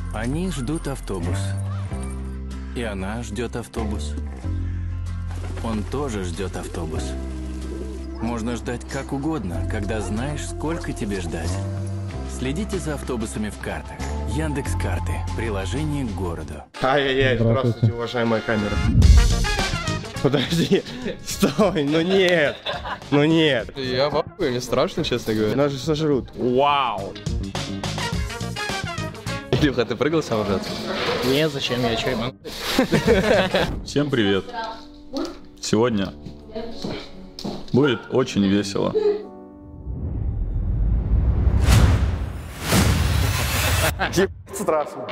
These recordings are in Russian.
Они ждут автобус. И она ждет автобус. Он тоже ждет автобус. Можно ждать как угодно, когда знаешь, сколько тебе ждать. Следите за автобусами в картах. Яндекс.Карты. Приложение к городу. Ай-яй-яй, здравствуйте, уважаемая камера. Подожди, стой, ну нет, ну нет. Я в ахуе, мне страшно, честно говоря. Нас же сожрут. Вау! Илюха, ты прыгал сам уже? Нет, зачем я, чё ему? Всем привет. Сегодня будет очень весело. Страшно.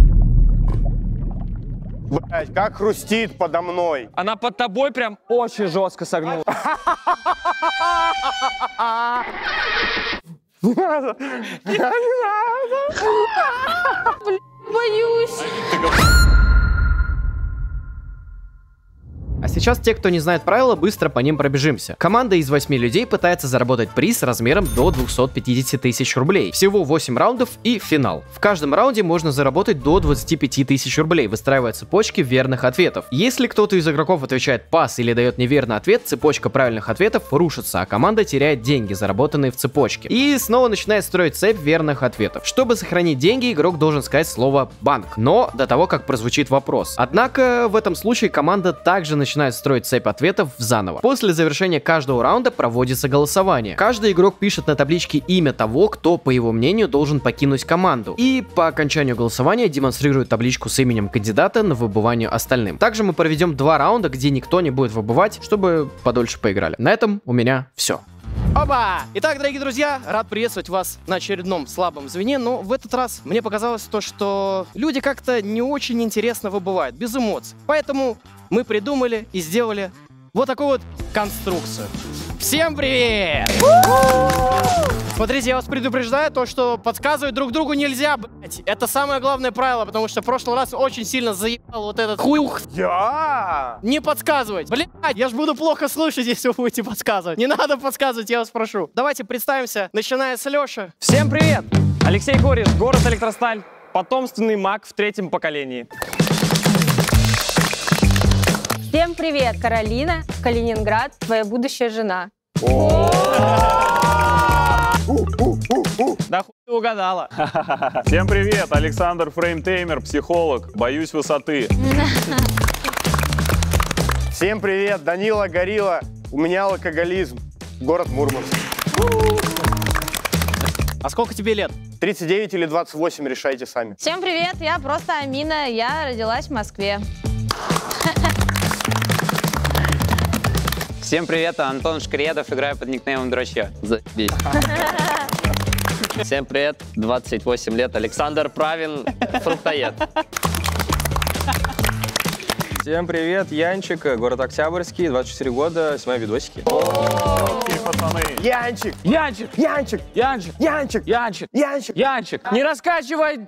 Блять, как хрустит подо мной. Она под тобой прям очень жестко согнула. Не надо. Не надо. Боюсь. А сейчас те, кто не знает правила, быстро по ним пробежимся. Команда из 8 людей пытается заработать приз размером до 250 тысяч рублей. Всего 8 раундов и финал. В каждом раунде можно заработать до 25 тысяч рублей, выстраивая цепочки верных ответов. Если кто-то из игроков отвечает пас или дает неверный ответ, цепочка правильных ответов рушится, а команда теряет деньги, заработанные в цепочке. И снова начинает строить цепь верных ответов. Чтобы сохранить деньги, игрок должен сказать слово «банк», но до того, как прозвучит вопрос. Однако в этом случае команда также начинает строить цепь ответов заново. После завершения каждого раунда проводится голосование. Каждый игрок пишет на табличке имя того, кто, по его мнению, должен покинуть команду. И по окончанию голосования демонстрирует табличку с именем кандидата на выбывание остальным. Также мы проведем 2 раунда, где никто не будет выбывать, чтобы подольше поиграли. На этом у меня все. Оба! Итак, дорогие друзья, рад приветствовать вас на очередном слабом звене, но в этот раз мне показалось то, что люди как-то не очень интересно выбывают, без эмоций. Поэтому мы придумали и сделали вот такую вот конструкцию. Всем привет! Смотрите, я вас предупреждаю, то, что подсказывать друг другу нельзя, блять. Это самое главное правило, потому что в прошлый раз очень сильно заебал вот этот хуюх. Я? Не подсказывать. Блять, я ж буду плохо слышать, если вы будете подсказывать. Не надо подсказывать, я вас прошу. Давайте представимся, начиная с Лёши. Всем привет! Алексей Кореш, город Электросталь, потомственный маг в 3-м поколении. Всем привет, Каролина, Калининград, твоя будущая жена. Да хуй ты угадала. Всем привет, Александр Фреймтеймер, психолог, боюсь высоты. Всем привет, Данила Горилла. У меня алкоголизм. Город Мурманск. А сколько тебе лет? 39 или 28, решайте сами. Всем привет, я просто Амина, я родилась в Москве. Всем привет, Антон Шкредов, играю под никнеймом Дрочья. Заебись. Всем привет, 28 лет, Александр Правин, фруктоед. Всем привет, Янчик, город Октябрьский, 24 года, снимаю видосики. Пацаны. Янчик! Янчик! Янчик! Янчик! Янчик! Янчик! Янчик! Янчик! Не раскачивай!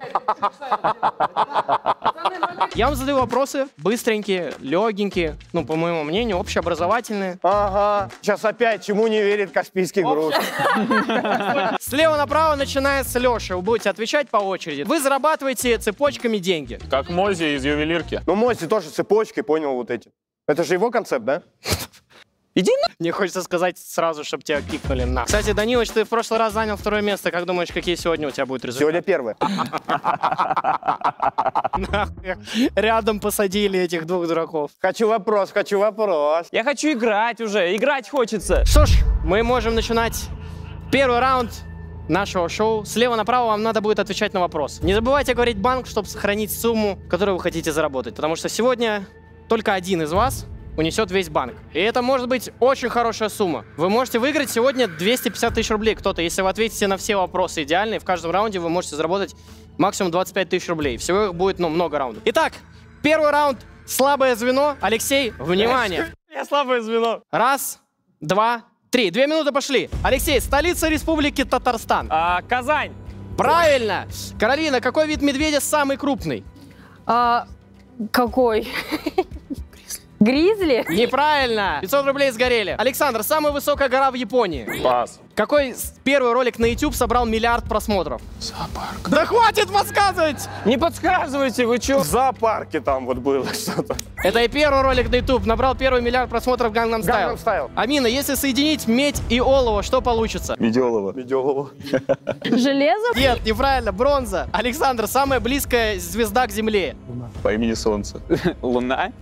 Я вам задаю вопросы, быстренькие, легенькие, ну, по моему мнению, общеобразовательные. Ага. Сейчас опять чему не верит Каспийский груз. Слева направо, начиная с Лёши, вы будете отвечать по очереди. Вы зарабатываете цепочками деньги. Как Мози из ювелирки. Ну, Моси тоже цепочкой, понял, вот эти. Это же его концепт, да? Иди на... Мне хочется сказать сразу, чтобы тебя кикнули на. Кстати, Данилыч, ты в прошлый раз занял 2-е место. Как думаешь, какие сегодня у тебя будут результаты? Сегодня первое. Рядом посадили этих 2 дураков. Хочу вопрос, хочу вопрос. Я хочу играть уже, играть хочется. Что ж, мы можем начинать первый раунд нашего шоу. Слева направо вам надо будет отвечать на вопрос. Не забывайте говорить банк, чтобы сохранить сумму, которую вы хотите заработать. Потому что сегодня только один из вас унесет весь банк. И это может быть очень хорошая сумма. Вы можете выиграть сегодня 250 тысяч рублей кто-то, если вы ответите на все вопросы идеально. И в каждом раунде вы можете заработать максимум 25 тысяч рублей. Всего их будет, ну, много раундов. Итак, первый раунд. Слабое звено. Алексей, внимание. Я слабое звено. 1, 2, 3. 2 минуты пошли. Алексей, столица Республики Татарстан. Казань. Правильно. Каролина, какой вид медведя самый крупный? Какой? Гризли? Неправильно. 500 рублей сгорели. Александр, самая высокая гора в Японии? Пас. Какой первый ролик на YouTube собрал миллиард просмотров? Зоопарк. Да хватит подсказывать! Не подсказывайте, вы чё? В зоопарке там вот было что-то. Это и первый ролик на YouTube. Набрал первый миллиард просмотров Gangnam Style. Gangnam Style. Амина, если соединить медь и олово, что получится? Меделова. Меделова. Железо? Нет, неправильно, бронза. Александр, самая близкая звезда к Земле. По имени Солнце. Луна?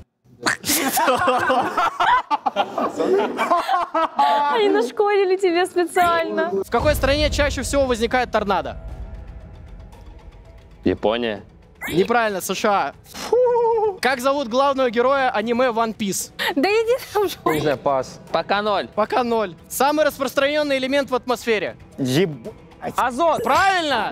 Они нашкодили тебе специально. В какой стране чаще всего возникает торнадо? Япония. Неправильно, США. Как зовут главного героя аниме One Piece? Да иди там же. Не знаю, пас. Пока 0. Пока 0. Самый распространенный элемент в атмосфере? Азот! Правильно!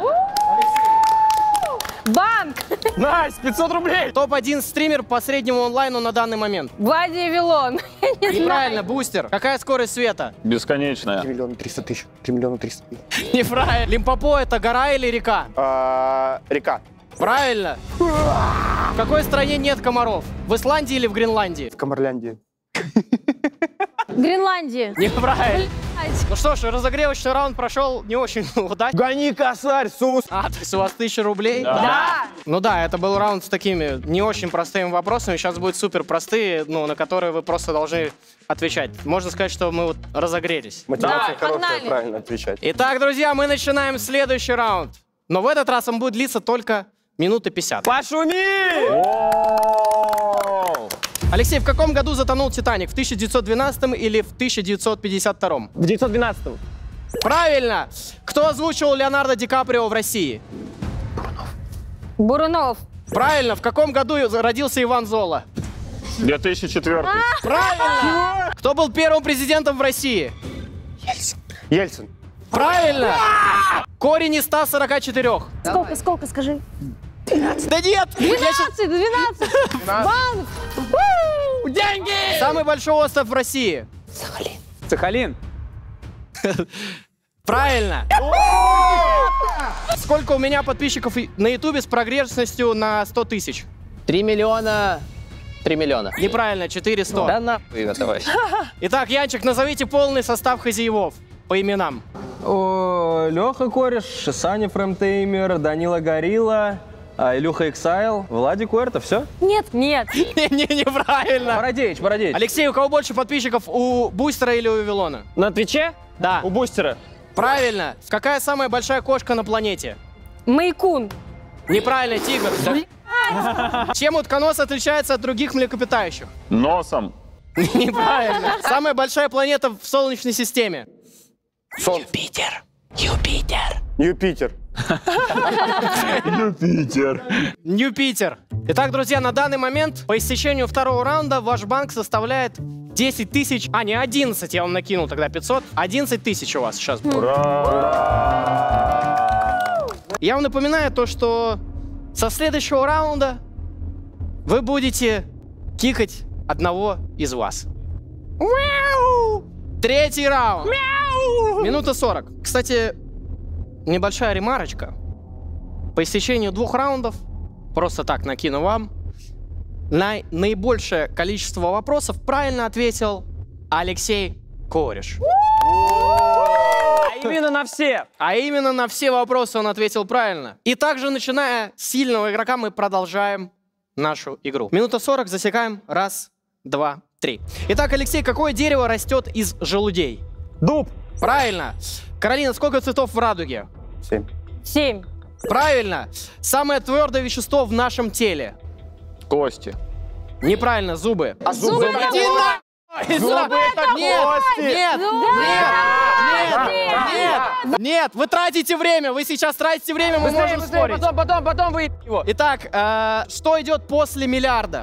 Банк. Найс, 500 рублей! Топ-1 стример по среднему онлайну на данный момент. Влади Вилон. Я не знаю. Неправильно, бустер. Какая скорость света? Бесконечная. 3 миллиона 300 тысяч. 3 миллиона 300 тысяч. Неправильно. Лимпопо это гора или река? Река. Правильно. В какой стране нет комаров? В Исландии или в Гренландии? В Камарляндии. Гренландия. Неправильно. Блядь. Ну что ж, разогревочный раунд прошел не очень удачно. Гони, косарь, Сус. А, то есть у вас 1000 рублей? Да. Ну да, это был раунд с такими не очень простыми вопросами. Сейчас будут супер простые, ну, на которые вы просто должны отвечать. Можно сказать, что мы вот разогрелись. Мотивация Да, хорошая, погнали. правильно отвечать. Итак, друзья, мы начинаем следующий раунд. Но в этот раз он будет длиться только минуты 50. Пошуми! Алексей, в каком году затонул «Титаник»? В 1912 или в 1952? В 912-м. Правильно! Кто озвучивал Леонардо Ди Каприо в России? Бурунов. Правильно! В каком году родился Иван Зола? 2004. Правильно! Кто был первым президентом в России? Ельцин. Правильно! Корень из 144. Сколько, скажи? Да нет! 12. Банк. Деньги! Самый большой остров в России. Сахалин. Правильно! Сколько у меня подписчиков на Ютубе с прогрессностью на 100 тысяч? 3 миллиона. 3 миллиона. Неправильно, 400. Да нахуй это вообще. Итак, Янчик, назовите полный состав хозяевов по именам. Леха Кореш, Саня Фрэмтеймер, Данила Горилла, Илюха Иксайл, Владик Уэрта, все? Нет. Неправильно. Бородеич. Алексей, у кого больше подписчиков, у Бустера или у Вилона? На Твиче? Да. У Бустера. Правильно. Какая самая большая кошка на планете? Майкун. Неправильно, тигр. Чем утконос отличается от других млекопитающих? Носом. Неправильно. Самая большая планета в Солнечной системе? Солнце. Юпитер. Юпитер. Юпитер. Итак, друзья, на данный момент по истечению второго раунда ваш банк составляет 10 тысяч, а не 11, я вам накинул тогда 500. 11 тысяч у вас сейчас будет. Я вам напоминаю то, что со следующего раунда вы будете кикать одного из вас. Третий раунд. Минута 40. Кстати, небольшая ремарочка. По истечению 2 раундов, просто так накину вам, на наибольшее количество вопросов правильно ответил Алексей Кореш. А именно на все. А именно на все вопросы он ответил правильно. И также, начиная с сильного игрока, мы продолжаем нашу игру. Минута 40, засекаем. 1, 2, 3. Итак, Алексей, какое дерево растет из желудей? Дуб. Правильно. Каролина, сколько цветов в радуге? 7. Правильно. Самое твердое вещество в нашем теле? Кости. Неправильно, зубы. А зубы это Иди нахуй! Зубы это кости. Нет, вы тратите время, вы сейчас тратите время, мы можем спорить. Потом вы его. Итак, что идет после миллиарда?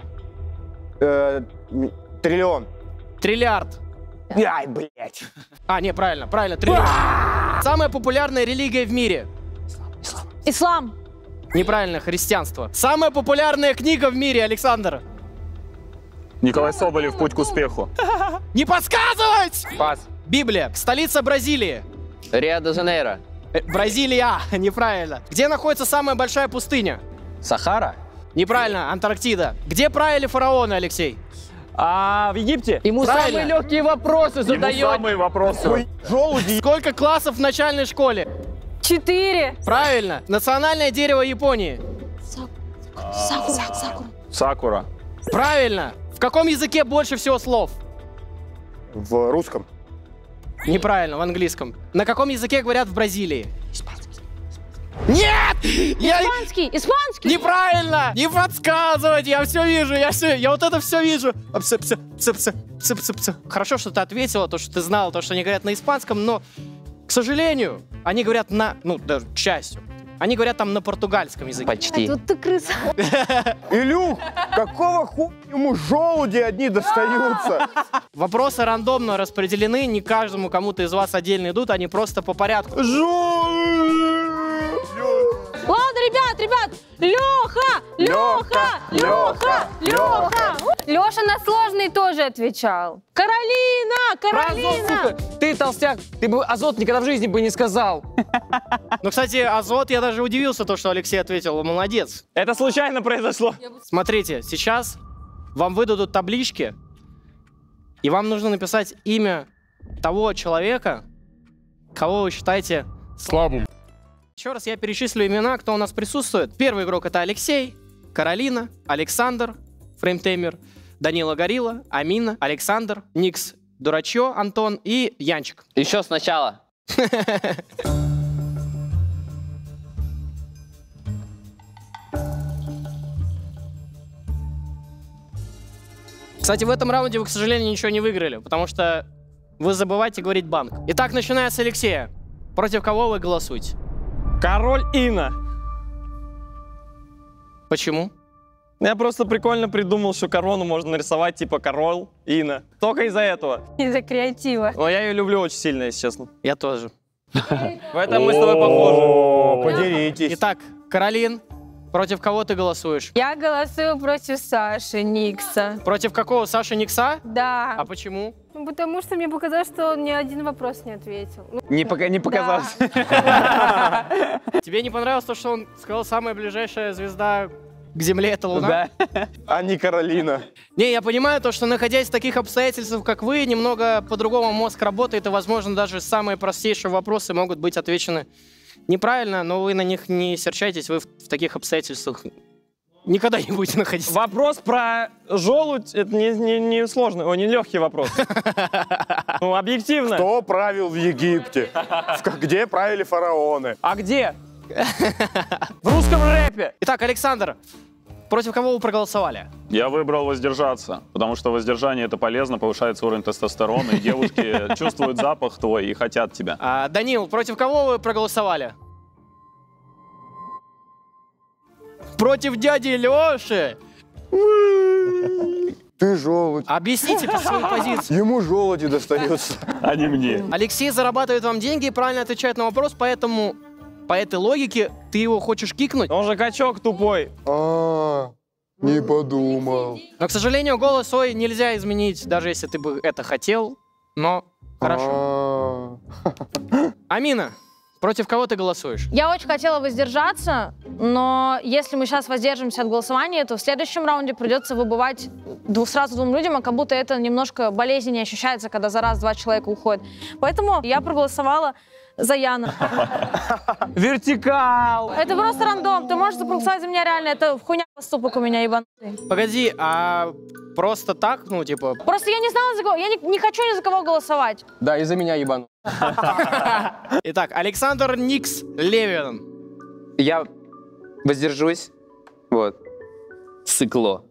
Триллион. Триллиард. Ай, блядь. А, не, правильно, триллион. Самая популярная религия в мире? Ислам. Неправильно, христианство. Самая популярная книга в мире, Александр? Николай Соболев, «Путь к успеху». Не подсказывать! Пас. Библия. Столица Бразилии. Рио-де-Жанейро. Бразилия. Неправильно. Где находится самая большая пустыня? Сахара. Неправильно, Антарктида. Где правили фараоны, Алексей? В Египте. Ему Правильно. самые легкие вопросы Ему задает. самые вопросы. Желуди. Сколько классов в начальной школе? 4. Правильно. Национальное дерево Японии. Сакура. Правильно. В каком языке больше всего слов? В русском. Неправильно, в английском. На каком языке говорят в Бразилии? Нет! Испанский, испанский. Неправильно! Не подсказывать! Я все вижу, я вот это все вижу. Хорошо, что ты ответила, то, что ты знала, то, что они говорят на испанском, но, к сожалению, они говорят на, даже к счастью, они говорят там на португальском языке. Почти. Тут ты крыса. Илюх, какого хуя ему желуди одни достаются? Вопросы рандомно распределены, не каждому кому-то из вас отдельно идут, они просто по порядку. Ладно, ребят, Леха. Леша на сложный тоже отвечал. Каролина. Сука, ты толстяк, ты бы азот никогда в жизни бы не сказал. Ну, кстати, азот, я даже удивился, то, что Алексей ответил, молодец. Это случайно произошло. Смотрите, сейчас вам выдадут таблички, и вам нужно написать имя того человека, кого вы считаете слабым. Еще раз я перечислю имена, кто у нас присутствует. Первый игрок — это Алексей, Каролина, Александр, Фреймтеймер, Данила Горилла, Амина, Александр, Никс, Дурачо, Антон и Янчик. Еще сначала. Кстати, в этом раунде вы, к сожалению, ничего не выиграли, потому что вы забываете говорить банк. Итак, начиная с Алексея. Против кого вы голосуете? Король Инна. Почему? Я просто прикольно придумал, что корону можно нарисовать типа король Инна. Только из-за этого. Из-за креатива. Но я ее люблю очень сильно, если честно. Я тоже. В этом мы с тобой похожи. О, подеритесь. Итак, Каролин, против кого ты голосуешь? Я голосую против Саши Никса. Против какого? Саши Никса? Да. А почему? Ну, потому что мне показалось, что он ни один вопрос не ответил. Ну, Не показалось. Тебе не понравилось то, что он сказал, самая ближайшая звезда к Земле — это Луна? Да. А не Каролина. Не, я понимаю то, что, находясь в таких обстоятельствах, как вы, немного по-другому мозг работает, и, возможно, даже самые простейшие вопросы могут быть отвечены неправильно, но вы на них не серчайтесь, вы в таких обстоятельствах никогда не будете находиться. Вопрос про желудь — это не сложный, не легкий вопрос. Ну, объективно. Кто правил в Египте? Где правили фараоны? А где? В русском рэпе. Итак, Александр, против кого вы проголосовали? Я выбрал воздержаться, потому что воздержание — это полезно, повышается уровень тестостерона, и девушки чувствуют запах твой и хотят тебя. Данил, против кого вы проголосовали? Против дяди Леши. Ты желудь. Объясните свою позицию. Ему желуди достается. А не мне. Алексей зарабатывает вам деньги и правильно отвечает на вопрос, поэтому по этой логике ты его хочешь кикнуть. Он же качок тупой. Не подумал. Но, к сожалению, голос свой нельзя изменить, даже если ты бы это хотел, но хорошо. Амина, против кого ты голосуешь? Я очень хотела воздержаться, но если мы сейчас воздержимся от голосования, то в следующем раунде придется выбывать сразу двум людям, а как будто это немножко болезненнее ощущается, когда за раз два человека уходят. Поэтому я проголосовала за Яна. Вертикал. Это просто рандом. Ты можешь проголосовать за меня реально. Это хуйня поступок у меня, ебанутый. Погоди, а просто так, ну, типа... Просто я не знала, за кого. Я не хочу ни за кого голосовать. Да, из-за меня ебану. Итак, Александр Никс Левин. Я воздержусь. Вот. Сыкло.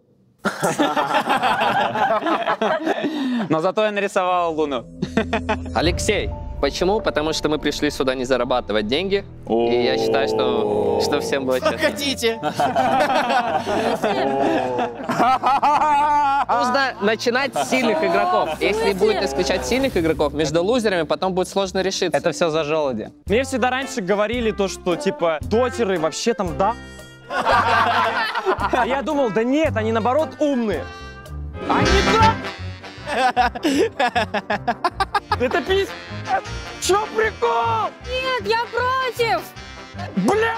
Но зато я нарисовал Луну. Алексей. Почему? Потому что мы пришли сюда не зарабатывать деньги. И я считаю, что всем было честно. Погодите. Нужно начинать с сильных игроков. Если будет исключать сильных игроков, между лузерами потом будет сложно решиться. Это все за желуди. Мне всегда раньше говорили то, что типа дотеры вообще там да. А я думал, да нет, они наоборот умные. Они да. Это пиздец. Чё прикол? Нет, я против! Бля!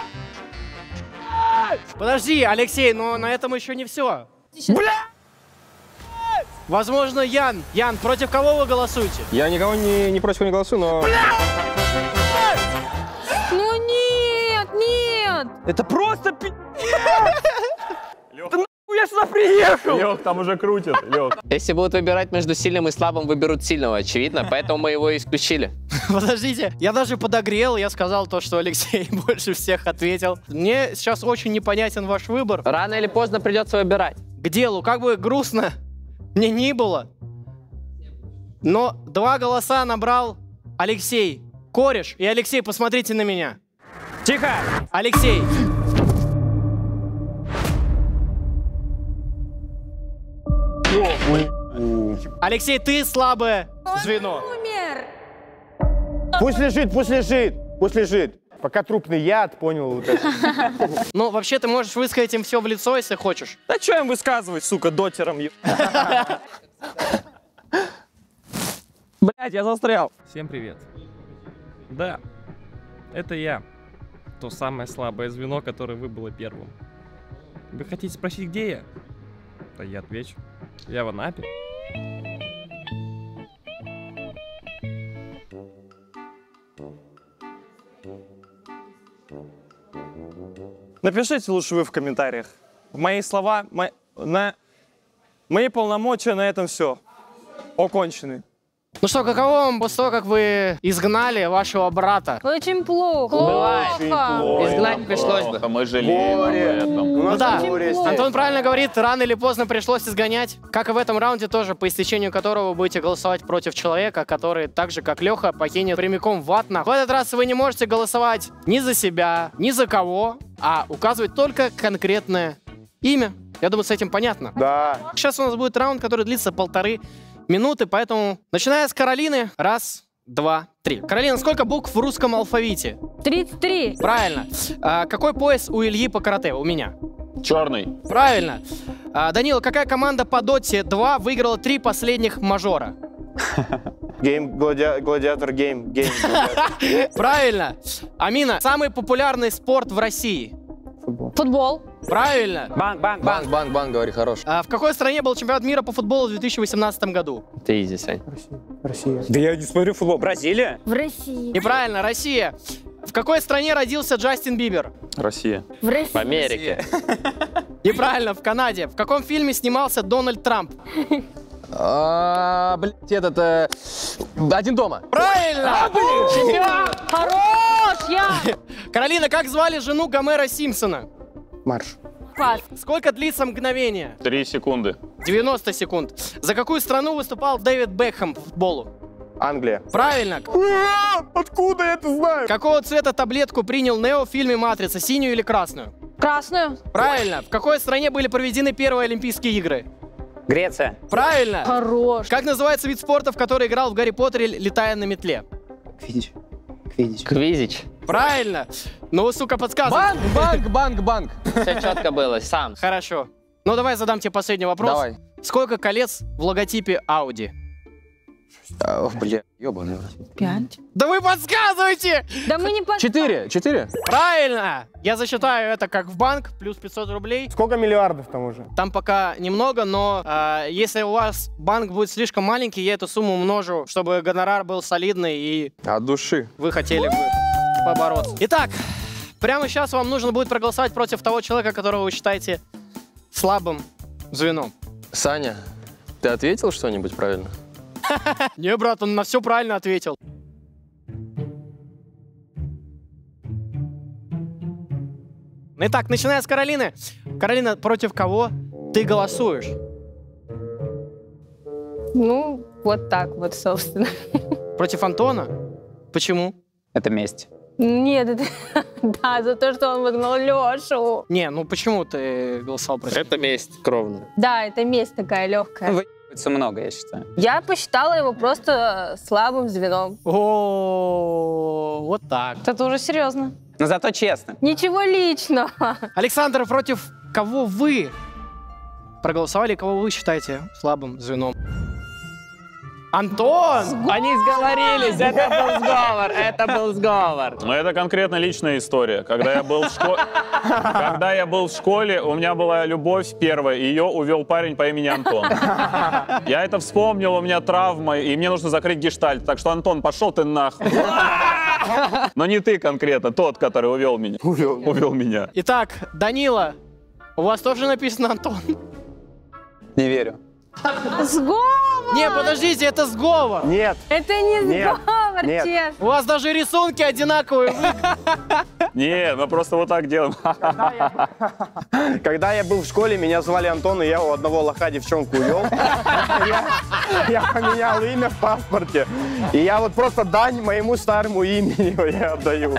Подожди, Алексей, но на этом еще не все. Бля! Возможно, Ян. Ян, против кого вы голосуете? Я никого не против не голосую, но... Ну нет, нет! Это просто Да нахуй я сюда приехал! Лех, там уже крутит, Лех. Если будут выбирать между сильным и слабым, выберут сильного, очевидно, поэтому мы его исключили. Подождите, я даже подогрел, я сказал то, что Алексей больше всех ответил. Мне сейчас очень непонятен ваш выбор. Рано или поздно придется выбирать. К делу, как бы грустно мне ни было, но 2 голоса набрал Алексей. Кореш и Алексей, посмотрите на меня. Тихо! Алексей. Алексей, ты слабое звено. Умер! Пусть лежит, пусть лежит, пусть лежит. Пока трупный яд, понял вот это. Ну, вообще, ты можешь высказать им все в лицо, если хочешь. Да что им высказывать, сука, дотером? Блять, я застрял. Всем привет. Да, это я. То самое слабое звено, которое выбыло первым. Вы хотите спросить, где я? Да я отвечу. Я в Анапе. Напишите лучше вы в комментариях. Мои слова, мои полномочия на этом все. Окончены. Ну что, каково вам после того, как вы изгнали вашего брата? Очень плохо. Бывает. Плохо. Изгнать пришлось бы. Мы жалеем об этом. Ну да, Очень плохо. Антон правильно говорит, рано или поздно пришлось изгонять. Как и в этом раунде тоже, по истечению которого вы будете голосовать против человека, который, так же как Леха, покинет прямиком в ад. В этот раз вы не можете голосовать ни за себя, ни за кого, а указывать только конкретное имя. Я думаю, с этим понятно. Да. Сейчас у нас будет раунд, который длится 1,5 минуты, поэтому начиная с Каролины. 1, 2, 3. Каролина, сколько букв в русском алфавите? 33. Правильно. Какой пояс у Ильи по карате? У меня. Черный. Правильно. Данила, какая команда по Доте 2 выиграла 3 последних мажора? Гладиатор гейм. Правильно. Амина, самый популярный спорт в России? Футбол. Правильно. Банк, говори, хорош. В какой стране был чемпионат мира по футболу в 2018 году? Ты иди, Сань. Россия. Да я не смотрю футбол. Бразилия? В России. Неправильно, Россия. В какой стране родился Джастин Бибер? Россия. В России. В Америке. Неправильно, в Канаде. В каком фильме снимался Дональд Трамп? Блять, этот... «Один дома». Правильно! Чемпион! Хорош, я! Каролина, как звали жену Гомера Симпсона? Марш. Пас. Сколько длится мгновение? 3 секунды. 90 секунд. За какую страну выступал Дэвид Бекхэм в футболу? Англия. Правильно. Откуда я это знаю? Какого цвета таблетку принял Нео в фильме «Матрица»? Синюю или красную? Красную. Правильно. В какой стране были проведены первые Олимпийские игры? Греция. Правильно. Хорош. Как называется вид спорта, в который играл в Гарри Поттере, летая на метле? Квизич. Правильно. Ну, сука, подсказывай. Банк. Все четко было, сам. Хорошо. Ну, давай задам тебе последний вопрос. Давай. Сколько колец в логотипе Audi? Бля, ёбаный. 5. Да вы подсказывайте! Да мы не подсказываем. 4. Правильно! Я засчитаю это как в банк, плюс 500 рублей. Сколько миллиардов там уже? Там пока немного, но если у вас банк будет слишком маленький, я эту сумму умножу, чтобы гонорар был солидный и От души. вы хотели бы побороться. Итак, прямо сейчас вам нужно будет проголосовать против того человека, которого вы считаете слабым звеном. Саня, ты ответил что-нибудь правильно? Не, брат, он на все правильно ответил. Итак, начиная с Каролины. Каролина, против кого ты голосуешь? Ну, вот так вот, собственно. Против Антона? Почему? Это месть. Нет, это... Да, за то, что он выгнал Лешу. Не, ну почему ты голосовал против? Это месть кровная. Да, это месть такая легкая. Выебывается много, я считаю. Я посчитала его просто слабым звеном. О, вот так. Это уже серьезно. Но зато честно. Ничего личного. Александр, против кого вы проголосовали, кого вы считаете слабым звеном? Антон! Они сговорились, это был сговор, это был сговор. Но это конкретно личная история. Когда я был в школе, у меня была любовь первая, и ее увел парень по имени Антон. Я это вспомнил, у меня травма, и мне нужно закрыть гештальт. Так что, Антон, пошел ты нахуй. Но не ты конкретно, тот, который увел меня. Увел меня. Итак, Данила, у вас тоже написано Антон? Не верю. Сговор! Не, подождите, это сговор. Нет. Это не Нет. сговор, Нет. честно. У вас даже рисунки одинаковые. Не, мы просто вот так делаем. Когда я был в школе, меня звали Антон, и я у одного лоха девчонку увел. Я поменял имя в паспорте. И я вот просто дань моему старому имени я отдаю.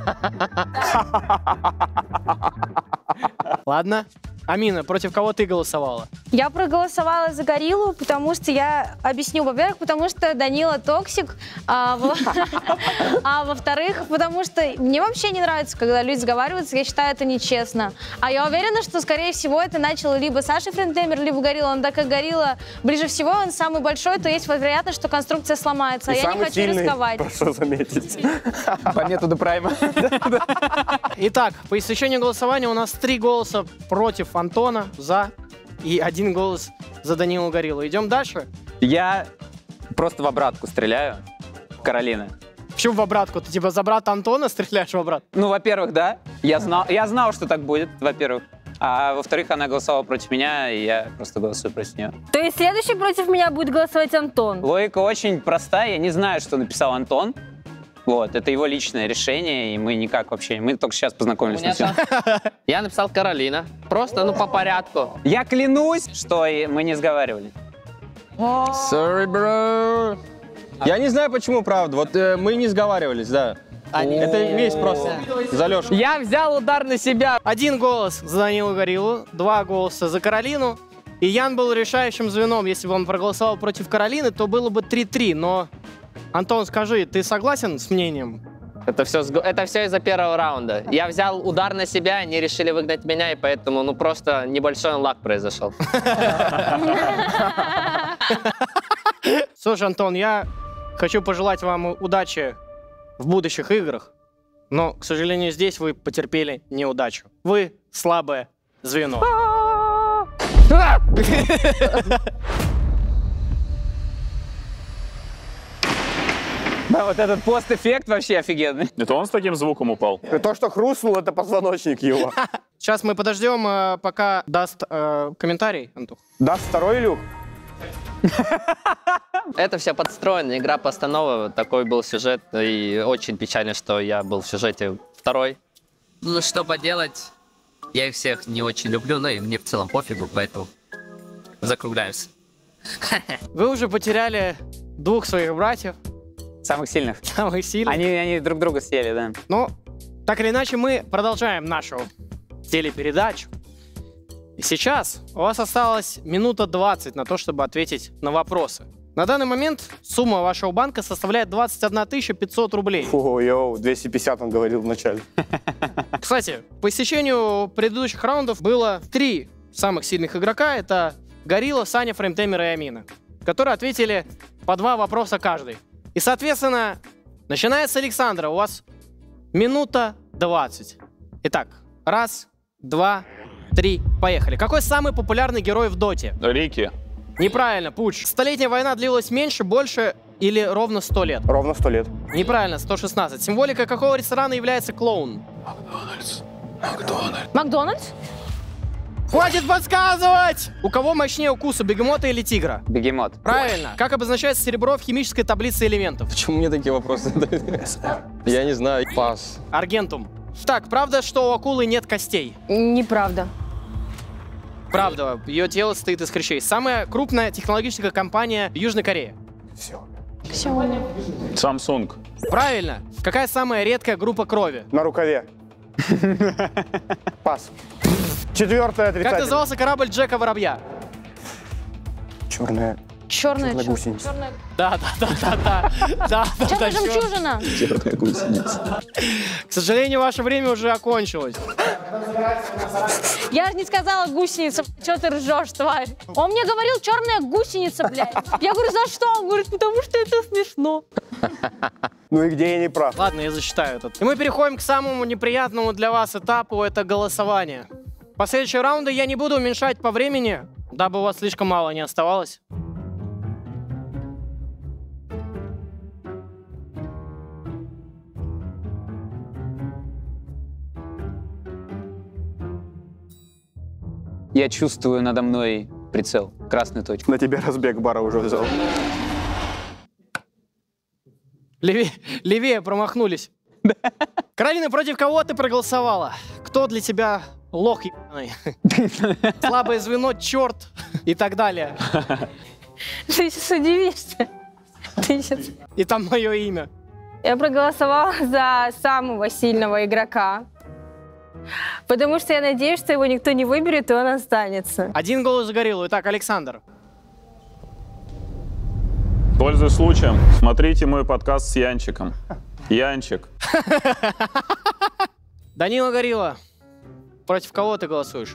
Ладно. Амина, против кого ты голосовала? Я проголосовала за Гориллу, потому что я объясню, во-первых, потому что Данила токсик, а во-вторых, потому что мне вообще не нравится, когда люди сговариваются, я считаю это нечестно. А я уверена, что, скорее всего, это начал либо Саша Френтеймер, либо Горилла. Но так как Горилла ближе всего, он самый большой, то есть вероятность, что конструкция сломается, а я не хочу рисковать. Прошу заметить. По методу Прайма. Итак, по истечению голосования у нас 3 голоса против Антона, за, и 1 голос за Данилу Гориллу. Идем дальше? Я просто в обратку стреляю. Каролина. Почему в обратку? Ты типа за брата Антона стреляешь в обратку? Ну, во-первых, да. Я знал, что так будет, во-первых. А во-вторых, она голосовала против меня, и я просто голосую против нее. То есть следующий против меня будет голосовать Антон? Логика очень простая. Я не знаю, что написал Антон. Вот, это его личное решение, и мы никак вообще... Мы только сейчас познакомились. Я написал Каролина. Просто, по порядку. Я клянусь, что мы не сговаривали. Sorry, bro. Я не знаю, почему, правда. Вот мы не сговаривались, да. Это месть просто. За Лешу. Я взял удар на себя. 1 голос за Данилу Гориллу, 2 голоса за Каролину. И Ян был решающим звеном. Если бы он проголосовал против Каролины, то было бы 3-3. Но, Антон, скажи, ты согласен с мнением? Это все из-за первого раунда. Я взял удар на себя, они решили выгнать меня, и поэтому, просто небольшой анлак произошел. Слушай, Антон, я хочу пожелать вам удачи в будущих играх, но, к сожалению, здесь вы потерпели неудачу. Вы слабое звено. Да, вот этот пост-эффект вообще офигенный. Это он с таким звуком упал? То, что хрустнул, это позвоночник его. Сейчас мы подождем, пока даст комментарий, Антох. Даст второй люк? Это все подстроено, игра постанова, такой был сюжет, и очень печально, что я был в сюжете второй. Ну, что поделать, я их всех не очень люблю, но и мне в целом пофигу, поэтому закругляемся. Вы уже потеряли 2 своих братьев. Самых сильных. Самых сильных. Они друг друга съели, да. Но, так или иначе, мы продолжаем нашу телепередачу. И сейчас у вас осталось минута 20 на то, чтобы ответить на вопросы. На данный момент сумма вашего банка составляет 21 500 рублей. Фу, 250 он говорил вначале. Кстати, по истечению предыдущих раундов было 3 самых сильных игрока. Это Горилла, Саня, Френтеймер и Амина, которые ответили по 2 вопроса каждый. И, соответственно, начиная с Александра, у вас минута 20. Итак, 1, 2, 3, поехали. Какой самый популярный герой в Доте? Рики. Неправильно, Пуч. Столетняя война длилась меньше, больше или ровно 100 лет? Ровно 100 лет. Неправильно, 116. Символикой какого ресторана является клоун? Макдональдс? Хватит подсказывать! У кого мощнее укуса, бегемота или тигра? Бегемот. Правильно. Как обозначается серебро в химической таблице элементов? Почему мне такие вопросы? Я не знаю. Пас. Аргентум. Так, правда, что у акулы нет костей? Неправда. Правда, ее тело состоит из хрящей. Самая крупная технологическая компания в Южной Корее. Все. Samsung. Правильно. Какая самая редкая группа крови? На рукаве. Пас. 4-е отрицательное. Как назывался корабль Джека Воробья? Черная Черная гусеница. Да. Черная жемчужина. Черная гусеница. К сожалению, ваше время уже окончилось. Я же не сказала гусеница. Что ты ржешь, тварь? Он мне говорил черная гусеница, блядь. Я говорю, за что? Он говорит, потому что это смешно. Ну и где я не прав? Ладно, я зачитаю этот. И мы переходим к самому неприятному для вас этапу, это голосование. Последующие раунды я не буду уменьшать по времени, дабы у вас слишком мало не оставалось. Я чувствую надо мной прицел, красную точку. На тебя разбег бара уже взял. Левее промахнулись. Каролина, против кого ты проголосовала? Кто для тебя лох ебаный? Слабое звено, черт и так далее. Ты сейчас удивишься. И там мое имя. Я проголосовала за самого сильного игрока. Потому что я надеюсь, что его никто не выберет, и он останется. Один голос за гориллу. Итак, Александр. Пользуясь случаем, смотрите мой подкаст с Янчиком. Янчик. Данила Горилла. Против кого ты голосуешь?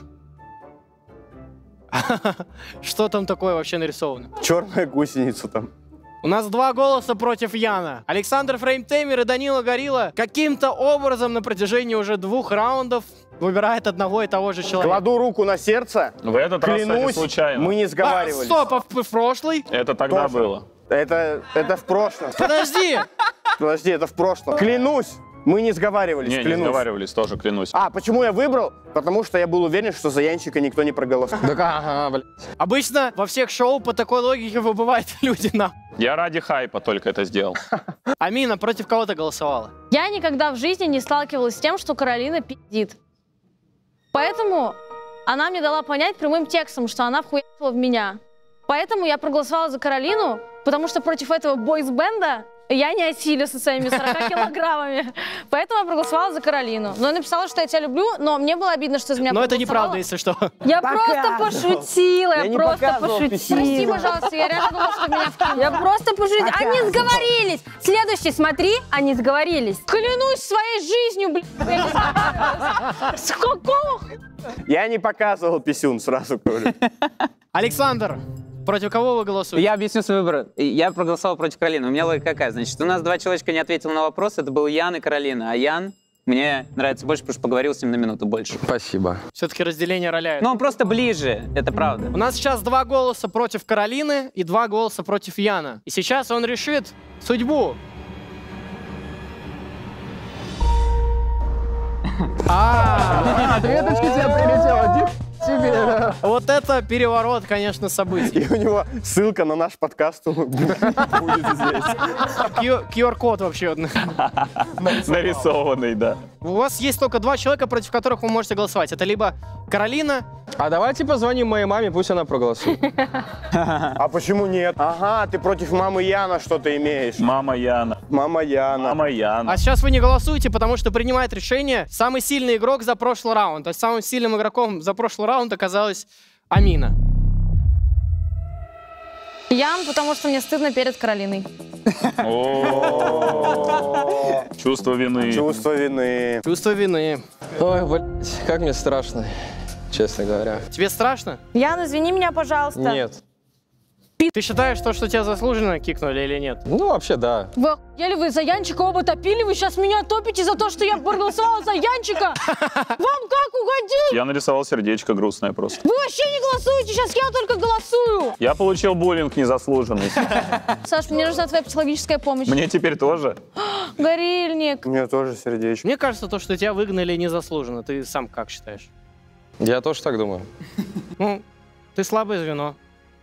Что там такое вообще нарисовано? Черная гусеница там. У нас 2 голоса против Яна. Александр Фреймтеймер и Данила Горилла каким-то образом на протяжении уже 2 раундов выбирает одного и того же человека. Кладу руку на сердце. В этот раз, кстати, случайно. Мы не сговаривались. Стоп, а в прошлый? Это тогда было. Это в прошлом. Подожди! Подожди, это в прошлом. Клянусь, мы не сговаривались, Не клянусь. сговаривались, тоже клянусь. А, почему я выбрал? Потому что я был уверен, что за Янчика никто не проголосует. Обычно во всех шоу по такой логике выбывают люди на. Я ради хайпа только это сделал. Амина, против кого ты голосовала? Я никогда в жизни не сталкивалась с тем, что Каролина пиздит. Поэтому она мне дала понять прямым текстом, что она вхуячила в меня. Поэтому я проголосовала за Каролину, потому что против этого бойсбенда я не осилю со своими 40 килограммами. Поэтому я проголосовала за Каролину. Но я написала, что я тебя люблю, но мне было обидно, что из меня Но проголосовала. это неправда, если что. Я просто пошутила, я просто пошутила. Прости, пожалуйста, я реально думала, что меня вкинули. Я просто пошутила. Они сговорились. Следующий, смотри, они сговорились. Клянусь своей жизнью, блядь. С какого? Я не показывал писюн, сразу говорю. Александр, против кого вы голосуете? Я объясню свой выбор. Я проголосовал против Каролины. У меня логика какая? Значит, у нас 2 человечка не ответил на вопрос. Это был Ян и Каролина. А Ян мне нравится больше, потому что поговорил с ним на минуту больше. Спасибо. Все-таки разделение роля. Но он просто ближе, это правда. У нас сейчас 2 голоса против Каролины и 2 голоса против Яна. И сейчас он решит судьбу. Ответочка тебе прилетела, тебе. Вот это переворот, конечно, событий. И у него ссылка на наш подкаст будет здесь. QR-код вообще. Нарисованный, да. У вас есть только 2 человека, против которых вы можете голосовать. Это либо Каролина. А давайте позвоним моей маме, пусть она проголосует. А почему нет? Ага, ты против мамы Яна что-то имеешь. Мама Яна. Мама Яна. Мама Яна. А сейчас вы не голосуете, потому что принимает решение самый сильный игрок за прошлый раунд. А самым сильным игроком за прошлый раунд оказалась Амина. Ян, потому что мне стыдно перед Каролиной. Чувство вины. Чувство вины. Чувство вины. Ой, блядь, как мне страшно, честно говоря. Тебе страшно? Ян, извини меня, пожалуйста. Нет. Ты считаешь, что тебя заслуженно кикнули или нет? Ну, вообще, да. Вы охуели, вы за Янчика оба топили, вы сейчас меня топите за то, что я проголосовала за Янчика? Вам как угодить? Я нарисовал сердечко грустное просто. Вы вообще не голосуете, сейчас я только голосую. Я получил буллинг незаслуженный. Саш, мне нужна твоя психологическая помощь. Мне теперь тоже. Горильник. Мне тоже сердечко. Мне кажется, то, что тебя выгнали, незаслуженно. Ты сам как считаешь? Я тоже так думаю. Ну, ты слабое звено.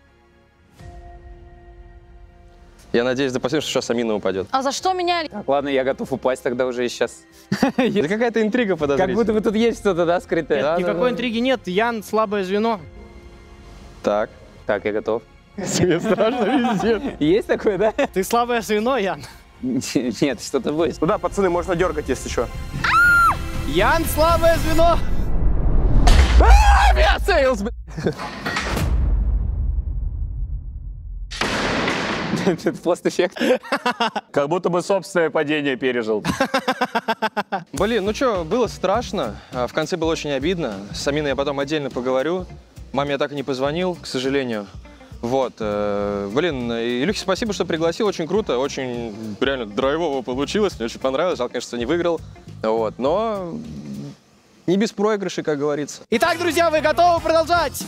Я надеюсь до последнего, что сейчас Амина упадет. А за что меня? Так, ладно, я готов упасть тогда уже и сейчас. Это какая-то интрига подозрительная. Как будто бы тут есть что-то, да, скрытое? Нет, никакой интриги нет. Ян слабое звено. Так. Так, я готов. Тебе страшно везде. Есть такое, да? Ты слабое звено, Ян. Нет, что-то будет. Ну да, пацаны, можно дергать, если что. Ян слабое звено. Я целился, блядь. Это пост-эффект. Как будто бы собственное падение пережил. Блин, ну что, было страшно. В конце было очень обидно. С Аминой я потом отдельно поговорю. Маме я так и не позвонил, к сожалению. Вот. Блин, Илюхе спасибо, что пригласил. Очень круто, очень реально драйвово получилось. Мне очень понравилось. Жалко, конечно, что не выиграл. Вот. Но не без проигрышей, как говорится. Итак, друзья, вы готовы продолжать?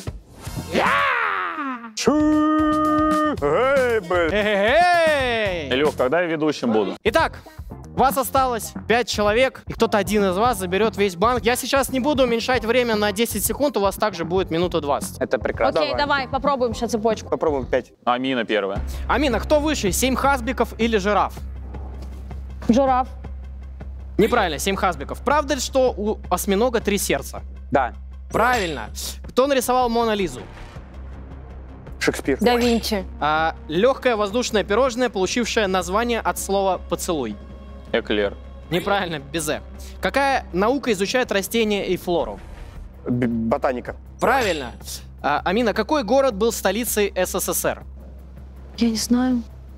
Илюх, когда я ведущим буду? Итак, вас осталось 5 человек, и кто-то один из вас заберет весь банк. Я сейчас не буду уменьшать время на 10 секунд, у вас также будет минута 20. Это прекрасно. Окей, давай, попробуем сейчас цепочку. Попробуем 5. Амина первая. Амина, кто выше, 7 хасбиков или жираф? Жираф. Неправильно, 7 хасбиков. Правда ли, что у осьминога 3 сердца? Да. Правильно. Кто нарисовал Мона Лизу? Шекспир. Да Винчи. Легкое воздушное пирожное, получившее название от слова «поцелуй». Эклер. Неправильно, безе. Какая наука изучает растения и флору? Ботаника. Правильно. Амина, какой город был столицей СССР? Я не знаю.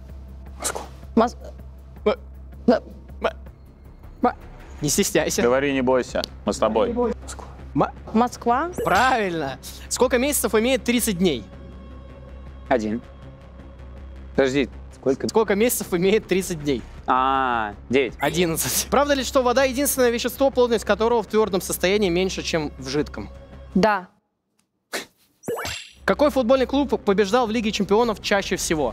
Не стесняйся. Говори, не бойся. Мы с тобой. Москва. Правильно. Сколько месяцев имеет 30 дней? 1. Подожди, сколько? Сколько месяцев имеет 30 дней? 9. 11. Правда ли, что вода единственное вещество, плотность которого в твердом состоянии меньше, чем в жидком? Да. Какой футбольный клуб побеждал в Лиге чемпионов чаще всего?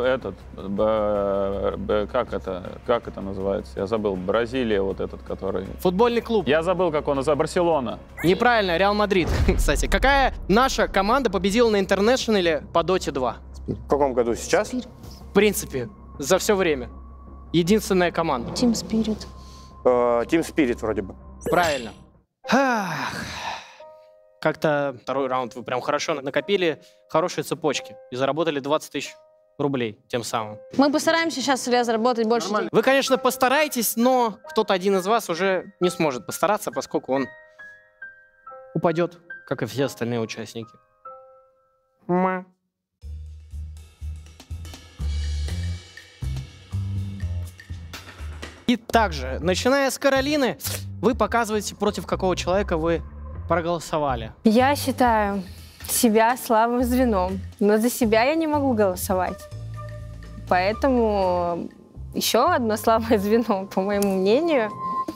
Как это называется? Я забыл. Бразилия, вот этот, который... Футбольный клуб. Я забыл, как он называется. Барселона. Неправильно, Реал Мадрид. Кстати, какая наша команда победила на Интернешнале по Доте 2? В каком году? Сейчас? В принципе, за все время. Единственная команда. Team Spirit. Team Spirit вроде бы. Правильно. Как-то второй раунд вы прям хорошо накопили хорошие цепочки и заработали 20 тысяч рублей тем самым. Мы постараемся сейчас, Илья, заработать больше. Вы, конечно, постарайтесь, но кто-то один из вас уже не сможет постараться, поскольку он упадет, как и все остальные участники. И также, начиная с Каролины, вы показываете, против какого человека вы проголосовали. Я считаю себя слабым звеном, но за себя я не могу голосовать. Поэтому еще одно слабое звено, по моему мнению.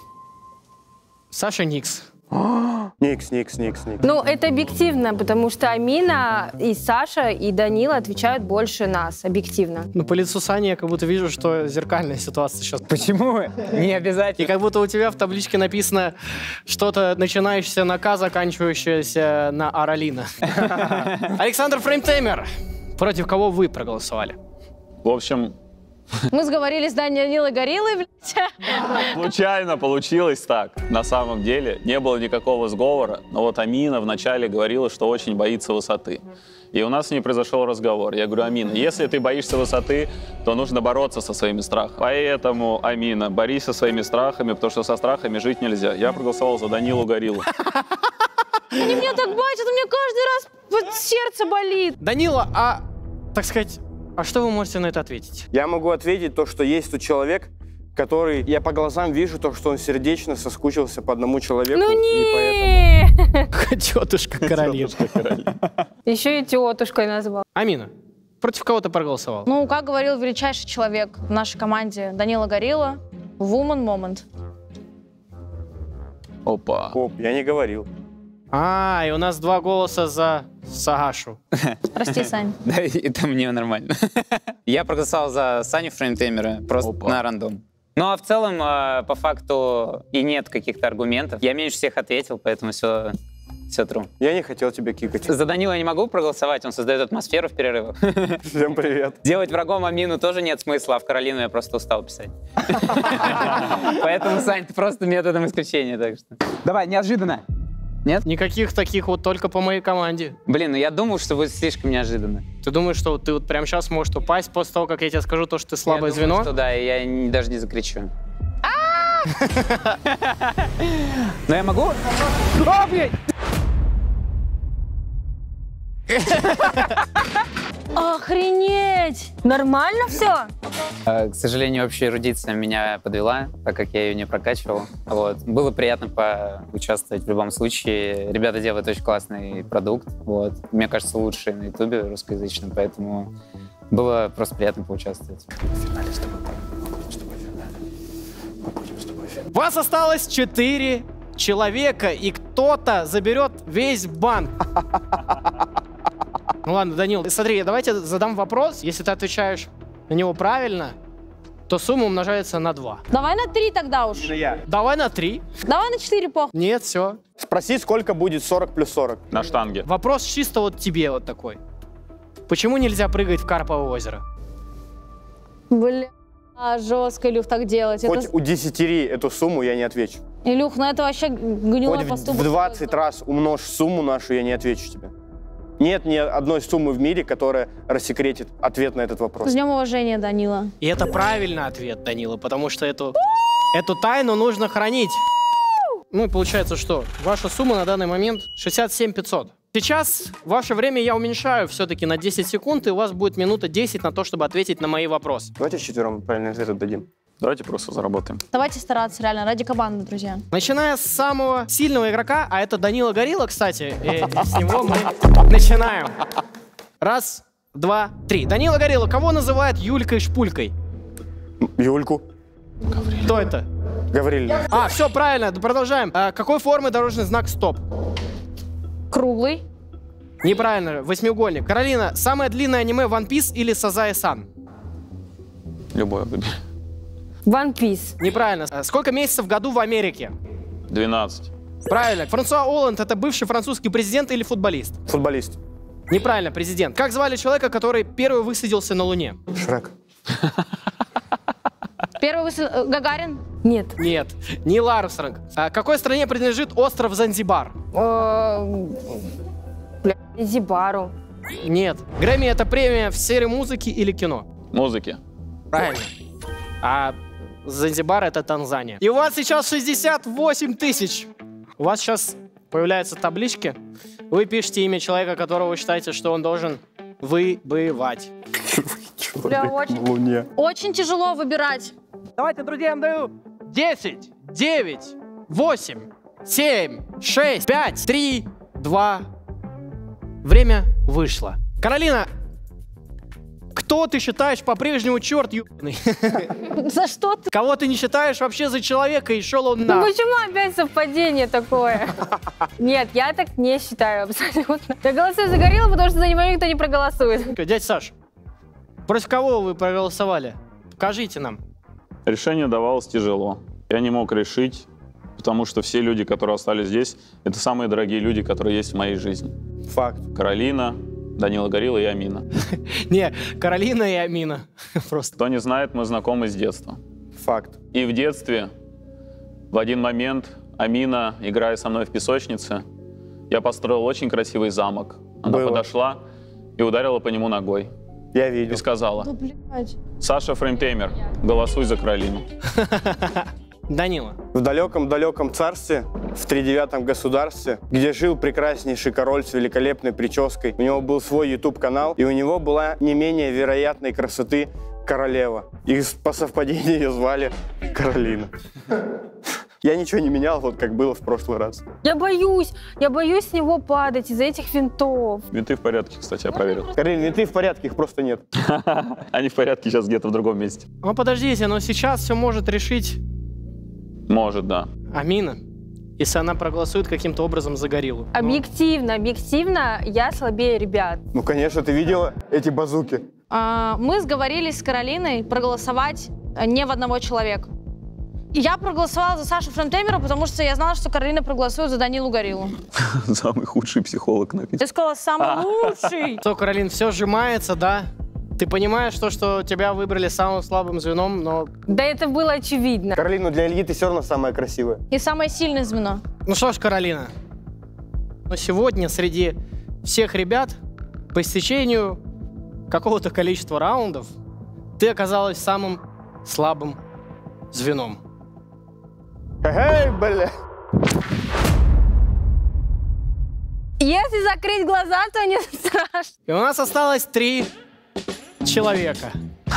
Саша Никс. Никс. Ну, это объективно, потому что Амина и Саша и Данила отвечают больше нас, объективно. Ну, по лицу Сани я как будто вижу, что зеркальная ситуация сейчас. Почему? Не обязательно. И как будто у тебя в табличке написано что-то, начинающееся на К, заканчивающееся на Аралина. Александр Фреймтеймер, против кого вы проголосовали? В общем... Мы сговорились с Данилой Гориллой, блядь. Случайно получилось так. На самом деле не было никакого сговора, но вот Амина вначале говорила, что очень боится высоты. И у нас с ней произошел разговор. Я говорю: Амина, если ты боишься высоты, то нужно бороться со своими страхами. Поэтому, Амина, борись со своими страхами, потому что со страхами жить нельзя. Я проголосовал за Данилу Гориллу. Они меня так бачат, у меня каждый раз вот сердце болит. Данила, так сказать, а что вы можете на это ответить? Я могу ответить то, что есть тут человек, который, я по глазам вижу, то, что он сердечно соскучился по одному человеку. Ну и нет! Тетушка Каролина. Еще и тетушкой назвал. Амина, против кого ты проголосовал? Ну, как говорил величайший человек в нашей команде Данила Горилла, woman moment. Опа. Я не говорил. И у нас 2 голоса за Сагашу. Прости, Сань. Да, это мне нормально. Я проголосовал за Саню Фреймтеймера, просто на рандом. Ну а в целом, по факту, и нет каких-то аргументов. Я меньше всех ответил, поэтому все true. Я не хотел тебя кикать. За Данила я не могу проголосовать, он создает атмосферу в перерывах. Всем привет. Делать врагом Амину тоже нет смысла, а в Каролину я просто устал писать. Поэтому, Сань, ты просто методом исключения, так что... Давай, неожиданно. Нет? Никаких таких вот только по моей команде. Блин, ну я думал, что будет слишком неожиданно. Ты думаешь, что ты вот прямо сейчас можешь упасть после того, как я тебе скажу то, что ты слабое звено? Я думаю, что да, и я даже не закричу. Но я могу? Охренеть! Нормально все? К сожалению, общая эрудиция меня подвела, так как я ее не прокачивал. Вот. Было приятно поучаствовать в любом случае. Ребята делают очень классный продукт. Вот. Мне кажется, лучший на ютубе русскоязычном, поэтому было просто приятно поучаствовать. Вас осталось 4 человека, и кто-то заберет весь банк. Ну ладно, Данил, смотри, давайте задам вопрос. Если ты отвечаешь на него правильно, то сумма умножается на 2. Давай на 3 тогда уж. Давай на 3. Давай на 4, похуй. Нет, все. Спроси, сколько будет 40 плюс 40. На штанге. Вопрос чисто вот тебе вот такой. Почему нельзя прыгать в Карповое озеро? Бля, жестко, Илюх, так делать. Хоть удесятери эту сумму, я не отвечу. Илюх, ну это вообще гнилой Хоть поступок. в 20 раз умножь сумму нашу, я не отвечу тебе. Нет ни одной суммы в мире, которая рассекретит ответ на этот вопрос. С днем уважения, Данила. И это правильный ответ, Данила, потому что эту тайну нужно хранить. Ну и получается, что ваша сумма на данный момент 67 500. Сейчас ваше время я уменьшаю все-таки на 10 секунд, и у вас будет минута 10 на то, чтобы ответить на мои вопросы. Давайте вчетвером правильный ответ дадим. Давайте просто заработаем. Давайте стараться, реально, ради команды, друзья. Начиная с самого сильного игрока, а это Данила Горилла, кстати, и с него мы начинаем. 1, 2, 3. Данила Горилла, кого называют Юлькой-шпулькой? Юльку. Кто это? Гавриль. А, все правильно, продолжаем. Какой формы дорожный знак «Стоп»? Круглый. Неправильно, восьмиугольник. Каролина, самое длинное аниме One Piece или Сазаe-сан? Любое выбери. One Piece. Неправильно. Сколько месяцев в году в Америке? 12. Правильно. Франсуа Олланд — это бывший французский президент или футболист? Футболист. Неправильно, президент. Как звали человека, который первый высадился на Луне? Шрек. Первый Гагарин? Нет. Нет. Нил Армстронг. Какой стране принадлежит остров Занзибар? Занзибару. Нет. Грэмми — это премия в сфере музыки или кино? Музыки. Правильно. А Занзибар — это Танзания. И у вас сейчас 68 тысяч. У вас сейчас появляются таблички. Вы пишете имя человека, которого вы считаете, что он должен выбывать. Бля, очень тяжело выбирать. Давайте, друзья, я вам даю 10, 9, 8, 7, 6, 5, 3, 2. Время вышло. Каролина, кто ты считаешь по-прежнему черт ебаный? За что ты? Кого ты не считаешь вообще за человека, и шел он на... Ну почему опять совпадение такое? Нет, я так не считаю абсолютно. Я голосую за Гориллу, потому что за него никто не проголосует. Дядя Саш, против кого вы проголосовали? Покажите нам. Решение давалось тяжело. Я не мог решить, потому что все люди, которые остались здесь, это самые дорогие люди, которые есть в моей жизни. Факт. Каролина, Данила Горилла и Амина. Не, Каролина и Амина. Просто. Кто не знает, мы знакомы с детства. Факт. И в детстве, в один момент, Амина, играя со мной в песочнице, я построил очень красивый замок. Она подошла и ударила по нему ногой. Я видел. И сказала: Да, блядь. Саша Фреймтеймер, голосуй за Каролину. Данила. В далеком-далеком царстве, в тридевятом государстве, где жил прекраснейший король с великолепной прической, у него был свой YouTube-канал, и у него была не менее вероятной красоты королева. И по совпадению ее звали Каролина. Я ничего не менял, вот как было в прошлый раз. Я боюсь с него падать из-за этих винтов. Винты в порядке, кстати, я проверил. Каролина, винты в порядке, их просто нет. Они в порядке сейчас где-то в другом месте. Ну подождите, но сейчас все может решить... Может, да. Амина, если она проголосует каким-то образом за Гориллу. Объективно, я слабее ребят. Ну, конечно, ты видела эти базуки. Мы сговорились с Каролиной проголосовать не в одного человека. И я проголосовала за Сашу Фреймтеймера, потому что я знала, что Каролина проголосует за Данилу Гориллу. Самый худший психолог на Я сказала, самый лучший. Что, Каролин, все сжимается, да? Ты понимаешь то, что тебя выбрали самым слабым звеном, но... Да это было очевидно. Каролина, для Ильи ты все равно самая красивая. И самое сильное звено. Ну что ж, Каролина, но сегодня среди всех ребят по истечению какого-то количества раундов ты оказалась самым слабым звеном. Эй, бля! Если закрыть глаза, то не страшно. И у нас осталось 3 человека.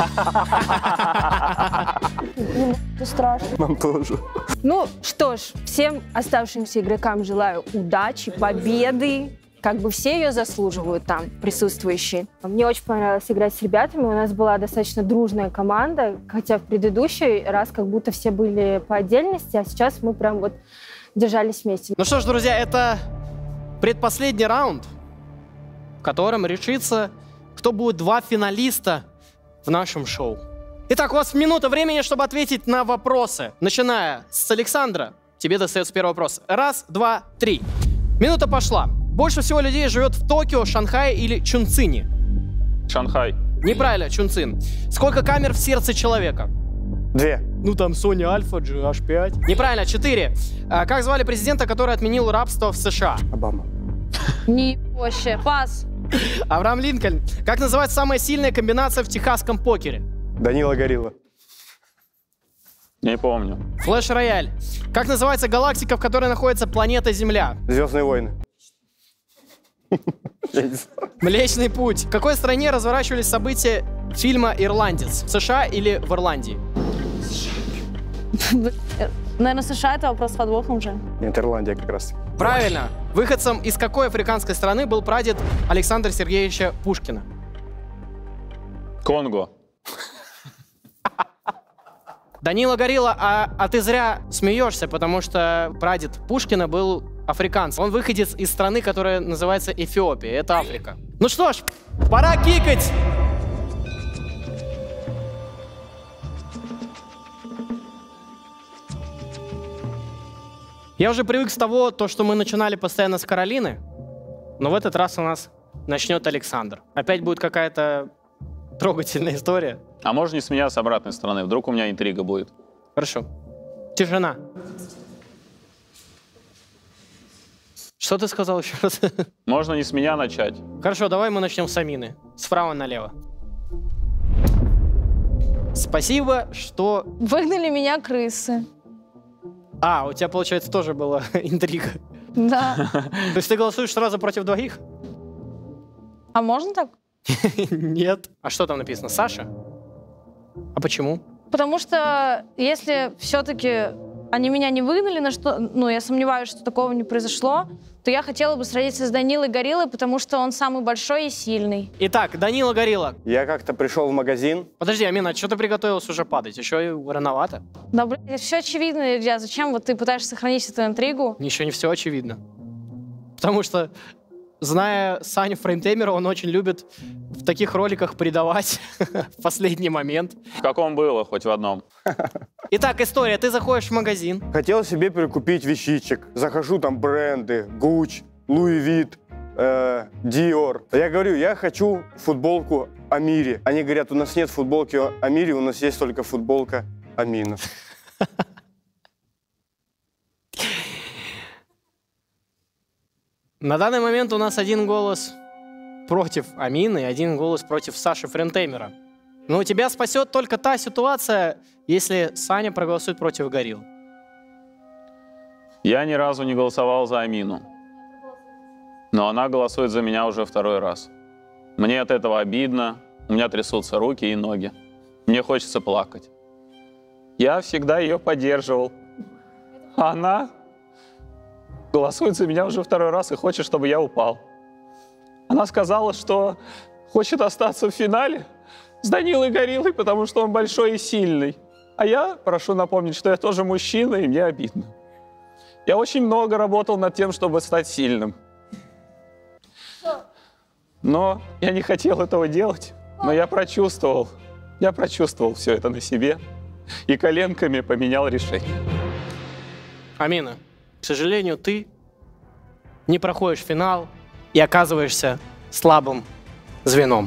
Это страшно. Нам тоже. Ну что ж, всем оставшимся игрокам желаю удачи, победы. Как бы все ее заслуживают там, присутствующие. Мне очень понравилось играть с ребятами. У нас была достаточно дружная команда, хотя в предыдущий раз как будто все были по отдельности, а сейчас мы прям вот держались вместе. Ну что ж, друзья, это предпоследний раунд, в котором решится, кто будет два финалиста в нашем шоу. Итак, у вас минута времени, чтобы ответить на вопросы. Начиная с Александра, тебе достается первый вопрос. 1, 2, 3. Минута пошла. Больше всего людей живет в Токио, Шанхае или Чунцине? Шанхай. Неправильно, Чунцин. Сколько камер в сердце человека? 2. Ну там Sony Alpha, GH5. Неправильно, 4. Как звали президента, который отменил рабство в США? Обама. Не вообще. Пас. Авраам Линкольн. Как называется самая сильная комбинация в техасском покере? Данила Горилла. Не помню. Флэш Рояль. Как называется галактика, в которой находится планета Земля? Звездные войны. Млечный путь. В какой стране разворачивались события фильма «Ирландец»? В США или в Ирландии? Наверное, США — это вопрос с подвохом же. Нет, Ирландия как раз. Правильно. Выходцем из какой африканской страны был прадед Александра Сергеевича Пушкина? Конго. Данила Горилла, а ты зря смеешься, потому что прадед Пушкина был африканцем. Он выходец из страны, которая называется Эфиопия. Это Африка. Ну что ж, пора кикать! Я уже привык с того, что мы начинали постоянно с Каролины, но в этот раз у нас начнет Александр. Опять будет какая-то трогательная история. А можно не с меня, а с обратной стороны? Вдруг у меня интрига будет. Хорошо. Тишина. Что ты сказал еще раз? Можно не с меня начать. Хорошо, давай мы начнем с Амины. Справа налево. Спасибо, что... Выгнали меня крысы. А, у тебя, получается, тоже была интрига. Да. То есть ты голосуешь сразу против двоих? А можно так? Нет. А что там написано? Саша? А почему? Потому что если все-таки они меня не выгнали, на что, ну, я сомневаюсь, что такого не произошло, то я хотела бы сразиться с Данилой Гориллой, потому что он самый большой и сильный. Итак, Данила Горилла. Я как-то пришел в магазин. Подожди, Амина, что ты приготовилась уже падать? Еще и рановато. Да, блядь, все очевидно, Илья. Зачем вот ты пытаешься сохранить эту интригу? Еще не все очевидно. Потому что, зная Саню Фреймтеймера, он очень любит в таких роликах предавать в последний момент. В каком было, хоть в одном. Итак, история. Ты заходишь в магазин. Хотел себе прикупить вещичек. Захожу, там бренды, Gucci, Louis Vuitton, Dior. Я говорю, я хочу футболку Амири. Они говорят, у нас нет футболки Амири, у нас есть только футболка Амина. На данный момент у нас один голос против Амины и один голос против Саши Фреймтеймера. Но тебя спасет только та ситуация, если Саня проголосует против Горилл. Я ни разу не голосовал за Амину. Но она голосует за меня уже второй раз. Мне от этого обидно, у меня трясутся руки и ноги. Мне хочется плакать. Я всегда ее поддерживал. А она голосует за меня уже второй раз и хочет, чтобы я упал. Она сказала, что хочет остаться в финале с Данилой Гориллой, потому что он большой и сильный. А я прошу напомнить, что я тоже мужчина, и мне обидно. Я очень много работал над тем, чтобы стать сильным. Но я не хотел этого делать, но я прочувствовал все это на себе и коленками поменял решение. Амина, к сожалению, ты не проходишь финал и оказываешься слабым звеном.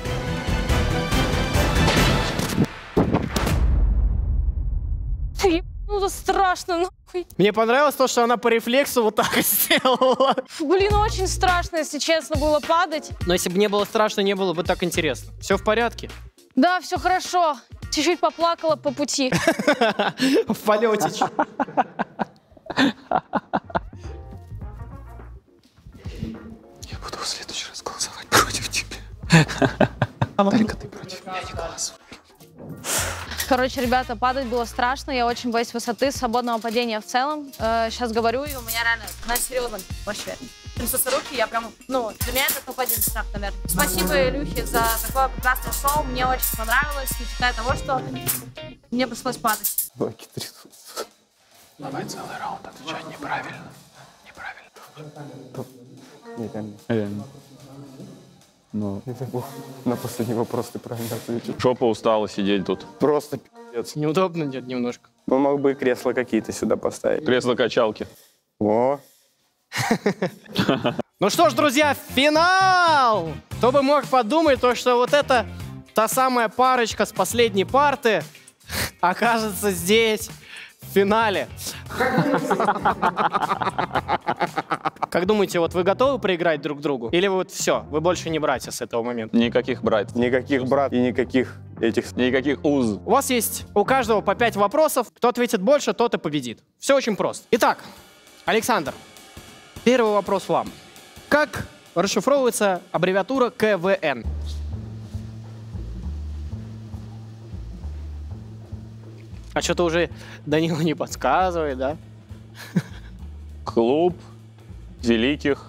Ну, это страшно, нахуй. Мне понравилось то, что она по рефлексу вот так сделала. Блин, очень страшно, если честно, было падать. Но если бы не было страшно, не было бы так интересно. Все в порядке? Да, все хорошо. Чуть-чуть поплакала по пути. В полете. Я буду в следующий раз голосовать против тебя. Только ты против меня. Короче, ребята, падать было страшно, я очень боюсь высоты, свободного падения в целом. Сейчас говорю, и у меня реально, серьезно, вообще. Трясутся руки, я прям, для меня это топ-1 страх, наверное. Спасибо, Илюхе, за такое прекрасное шоу, мне очень понравилось, не считая того, что мне пришлось падать. Ноги трясутся. Давай целый раунд отвечать неправильно. Реально. Но на последний вопрос ты правильно ответил. Жопа устала сидеть тут. Просто пи***ц. Неудобно нет немножко. Мы мог бы и кресла какие-то сюда поставить. Кресло-качалки. О. Ну что ж, друзья, финал! Кто бы мог подумать, что вот это та самая парочка с последней парты окажется здесь, в финале. Как думаете, вот вы готовы проиграть друг другу? Или вот все, вы больше не братья с этого момента? Никаких братьев. Никаких брат и никаких этих... Никаких уз. У вас есть у каждого по 5 вопросов. Кто ответит больше, тот и победит. Все очень просто. Итак, Александр, первый вопрос вам. Как расшифровывается аббревиатура КВН? А что-то уже Данила не подсказывает, да? Клуб великих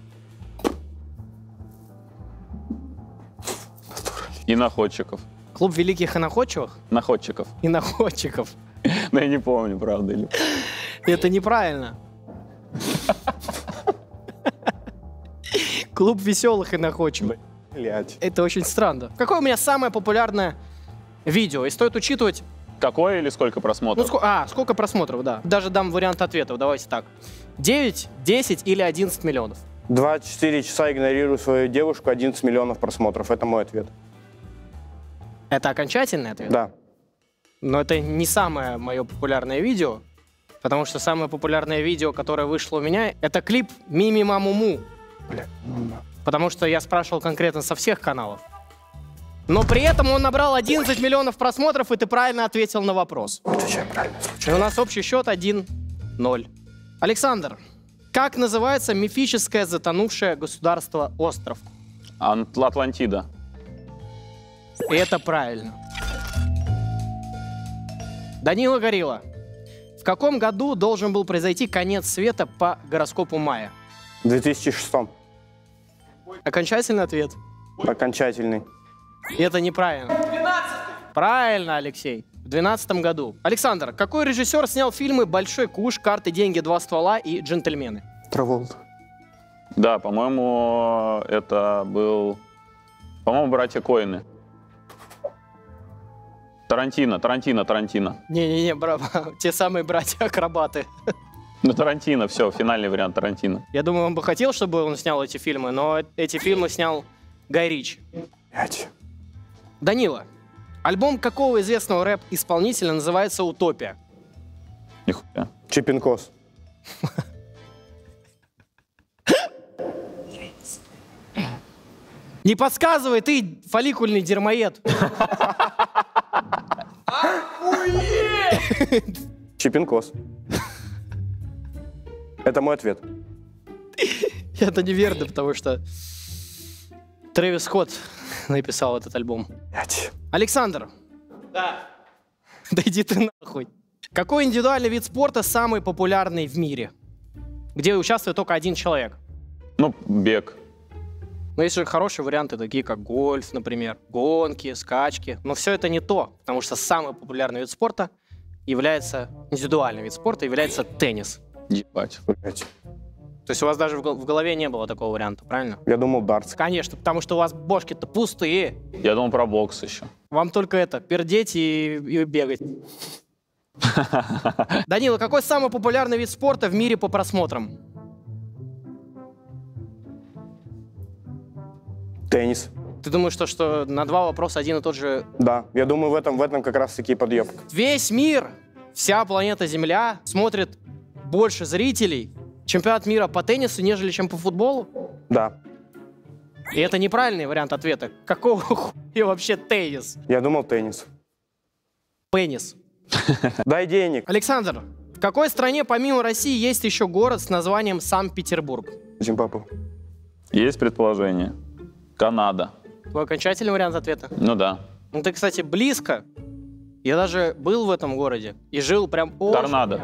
и находчиков. Клуб великих и находчивых? Находчиков. И находчиков. Но я не помню, правда ли. Это неправильно. Клуб веселых и находчивых. Блядь. Это очень странно. Какое у меня самое популярное видео? И стоит учитывать... Какое или сколько просмотров? Сколько просмотров, да. Даже дам вариант ответов, давайте так. 9, 10 или 11 миллионов? 24 часа игнорирую свою девушку, 11 миллионов просмотров. Это мой ответ. Это окончательный ответ? Да. Но это не самое мое популярное видео, потому что самое популярное видео, которое вышло у меня, это клип «Мими Мамуму». Бля. Потому что я спрашивал конкретно со всех каналов. Но при этом он набрал 11 миллионов просмотров, и ты правильно ответил на вопрос. Отвечаем правильно. И у нас общий счет 1-0. Александр, как называется мифическое затонувшее государство-остров? Атлантида. И это правильно. Данила Горилла. В каком году должен был произойти конец света по гороскопу Майя? В 2006. Окончательный ответ? Окончательный. И это неправильно. 12-й. Правильно, Алексей. В 2012 году. Александр, какой режиссер снял фильмы «Большой куш», «Карты, деньги, два ствола» и «Джентльмены»? Траволта. Да, по-моему, это был... По-моему, братья Коэны. Тарантино. Не-не-не, те самые братья-акробаты. Ну, Тарантино, все, финальный вариант Тарантино. Я думаю, он бы хотел, чтобы он снял эти фильмы, но эти фильмы снял Гай Ричи. Данила, альбом какого известного рэп-исполнителя называется «Утопия»? Нихуя. Чипинкос. Не подсказывай, ты фолликульный дермоед. Чипинкос. Это мой ответ. Это неверно, потому что Трэвис Скотт написал этот альбом. Александр. Да. Да иди ты нахуй. Какой индивидуальный вид спорта самый популярный в мире? Где участвует только один человек? Ну, бег. Но есть же хорошие варианты, такие как гольф, например, гонки, скачки. Но все это не то, потому что самый популярный вид спорта является, индивидуальный вид спорта является теннис. Ебать. То есть у вас даже в голове не было такого варианта, правильно? Я думал дартс. Конечно, потому что у вас бошки-то пустые. Я думал про бокс еще. Вам только это, пердеть и бегать. Данила, какой самый популярный вид спорта в мире по просмотрам? Теннис. Ты думаешь, что на два вопроса один и тот же... Да, я думаю, в этом как раз-таки подъеб. Весь мир, вся планета Земля смотрит больше зрителей чемпионат мира по теннису, нежели чем по футболу? Да. И это неправильный вариант ответа. Какого хуя вообще теннис? Я думал теннис. Пенис. Дай денег. Александр, в какой стране помимо России есть еще город с названием Санкт-Петербург? Зимбабве. Есть предположение. Канада. Твой окончательный вариант ответа? Ну да. Ну ты, кстати, близко. Я даже был в этом городе и жил прям... Торнадо.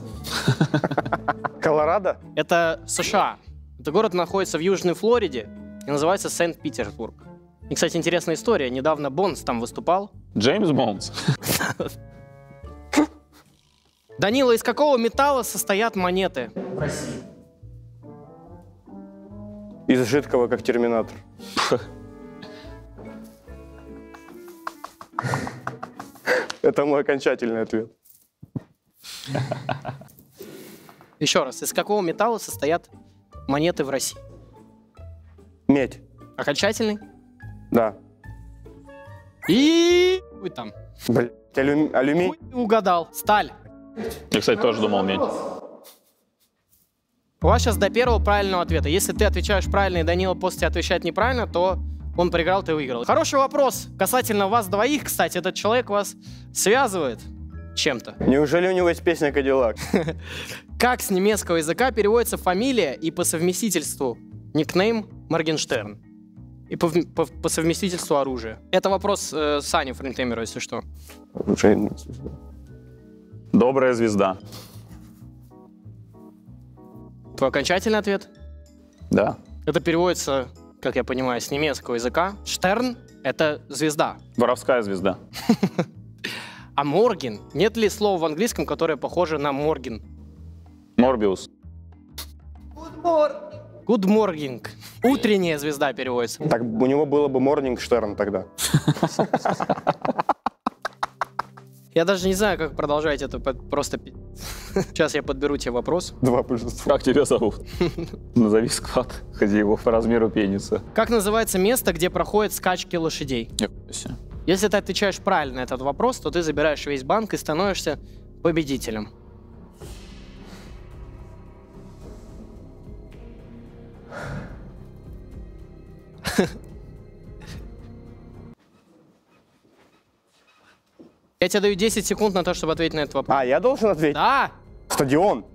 Колорадо? Это США. Этот город находится в Южной Флориде и называется Сент-Петербург. И, кстати, интересная история. Недавно Бонс там выступал. Джеймс Бонс. Данила, из какого металла состоят монеты в России? Из жидкого, как терминатор. Это мой окончательный ответ. Еще раз, из какого металла состоят монеты в России? Медь. Окончательный? Да. И... Ой, там. Блять, алюминий. Угадал. Сталь. Я, кстати, тоже думал медь. У вас сейчас до первого правильного ответа. Если ты отвечаешь правильно, и Данила после тебя отвечает неправильно, то он проиграл, ты выиграл. Хороший вопрос. Касательно вас двоих, кстати, этот человек вас связывает чем-то. Неужели у него есть песня «Кадиллак»? Как с немецкого языка переводится фамилия и по совместительству никнейм Моргенштерн? И по совместительству оружие. Это вопрос Сани Френтемеру, если что. Оружейная звезда. Добрая звезда. Твой окончательный ответ? Да. Это переводится, как я понимаю, с немецкого языка. Штерн — это звезда. Воровская звезда. А Морген? Нет ли слова в английском, которое похоже на Морген? Морбиус. Good morning. Утренняя звезда переводится. Так у него было бы Морнингштерн тогда. Я даже не знаю, как продолжать это, просто... Сейчас я подберу тебе вопрос. Два большинства. Как тебя зовут? Назови склад хозяева по размеру пениса. Как называется место, где проходят скачки лошадей? Если ты отвечаешь правильно на этот вопрос, то ты забираешь весь банк и становишься победителем. Я тебе даю 10 секунд на то, чтобы ответить на этот вопрос. А, я должен ответить? Да! Стадион.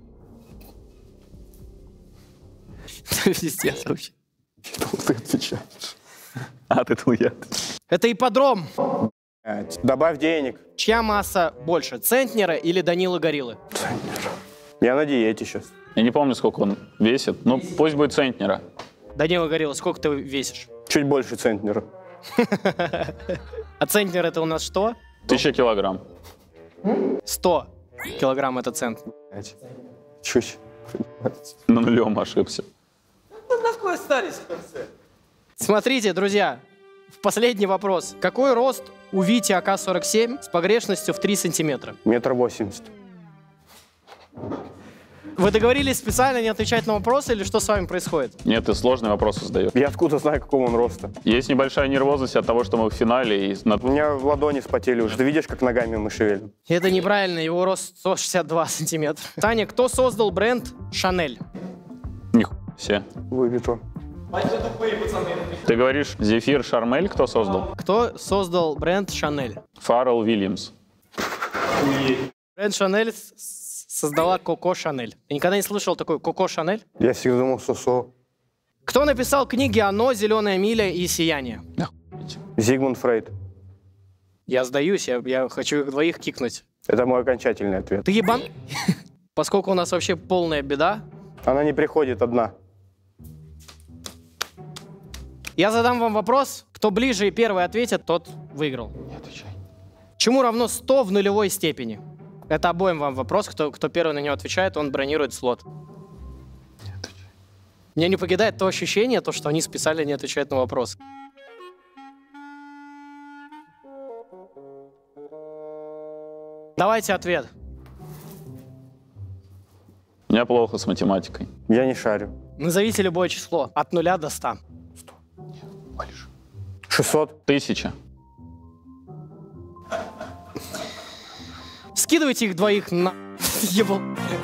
Пиздец вообще. Что ты отвечаешь? А ты я. Это ипподром. Добавь денег. Чья масса больше, Центнера или Данила Гориллы? Центнера. Я на диете сейчас. Я не помню, сколько он весит. Ну, пусть будет Центнера. Данила Горилла, сколько ты весишь? Чуть больше Центнера. А Центнер это у нас что? 1000 килограмм. 100 килограмм это цент. Чуть. На нулем ошибся. Смотрите, друзья, последний вопрос. Какой рост у Вити АК-47 с погрешностью в 3 сантиметра? 1,80 м. Вы договорились специально не отвечать на вопросы или что с вами происходит? Нет, ты сложный вопрос задаешь. Я откуда знаю, какого он роста? Есть небольшая нервозность от того, что мы в финале. У меня ладони вспотели уже. Ты видишь, как ногами мы шевелим? Это неправильно, его рост 162 сантиметра. Таня, кто создал бренд Шанель? Нихуя все. Вывито. Ты говоришь, Зефир Шармель кто создал? Кто создал бренд Шанель? Фаррелл Уильямс. Бренд Шанель создала Коко Шанель. Ты никогда не слышал такой Коко Шанель? Я всегда думал, Сосо. Кто написал книги «Оно», «Зеленая миля» и «Сияние»? Зигмунд Фрейд. Я сдаюсь, я хочу их двоих кикнуть. Это мой окончательный ответ. Ты ебан? Поскольку у нас вообще полная беда. Она не приходит одна. Я задам вам вопрос. Кто ближе и первый ответит, тот выиграл. Не отвечай. Чему равно 100 в нулевой степени? Это обоим вам вопрос. Кто первый на него отвечает, он бронирует слот. Не отвечай. Меня не покидает то ощущение, что они специально не отвечают на вопрос. Давайте ответ. У меня плохо с математикой. Я не шарю. Назовите любое число от 0 до 100. 100. Нет, больше. 600. 1000. Скидывайте их двоих на... Ебал.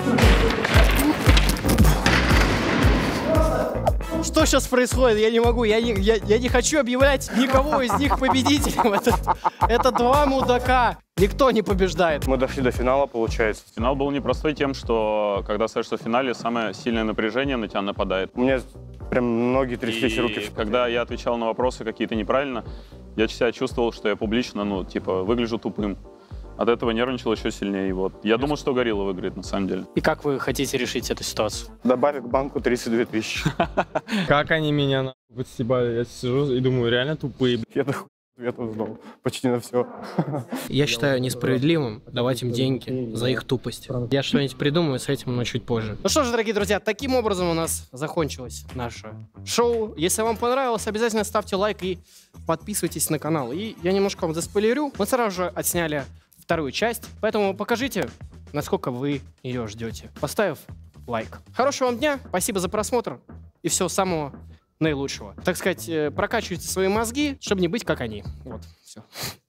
Что сейчас происходит? Я не могу. Я не хочу объявлять никого из них победителем. Это два мудака. Никто не побеждает. Мы дошли до финала, получается. Финал был непростой тем, что когда остаешься в финале, самое сильное напряжение на тебя нападает. У меня прям ноги тряслись, руки. Когда я отвечал на вопросы какие-то неправильно, Я себя чувствовал, что я публично, ну, типа, выгляжу тупым. От этого нервничал еще сильнее. И вот. Я думал, что Горилла выиграет, на самом деле. И как вы хотите решить эту ситуацию? Добавь к банку 32 тысячи. Как они меня подстебали? Я сижу и думаю, реально тупые. Я ответов знал почти на все. Я считаю несправедливым давать им деньги за их тупость. Я что-нибудь придумаю с этим, но чуть позже. Ну что ж, дорогие друзья, таким образом у нас закончилось наше шоу. Если вам понравилось, обязательно ставьте лайк и подписывайтесь на канал. И я немножко вам заспойлерю. Мы сразу же отсняли вторую часть, поэтому покажите, насколько вы ее ждете, поставив лайк. Хорошего вам дня, спасибо за просмотр и всего самого наилучшего. Так сказать, прокачивайте свои мозги, чтобы не быть как они. Вот, все.